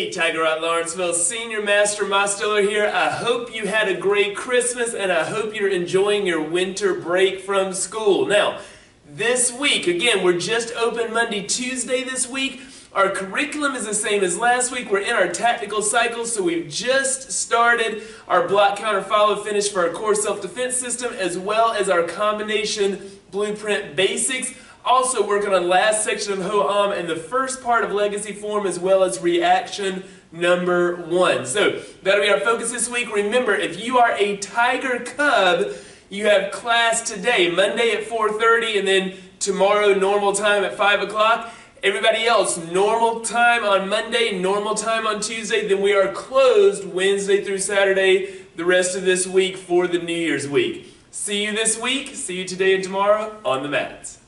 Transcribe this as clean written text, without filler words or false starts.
Hey, Tiger at Lawrenceville, Senior Master Mosteller here. I hope you had a great Christmas and I hope you're enjoying your winter break from school. Now, this week, again, we're just open Monday, Tuesday this week. Our curriculum is the same as last week. We're in our tactical cycle, so we've just started our block, counter, follow, finish for our core self-defense system, as well as our combination blueprint basics. Also working on last section of Ho-Am and the first part of legacy form, as well as reaction number 1. So that'll be our focus this week. Remember, if you are a Tiger Cub, you have class today, Monday at 4:30, and then tomorrow normal time at 5 o'clock. Everybody else, normal time on Monday, normal time on Tuesday. Then we are closed Wednesday through Saturday the rest of this week for the New Year's week. See you this week. See you today and tomorrow on the mats.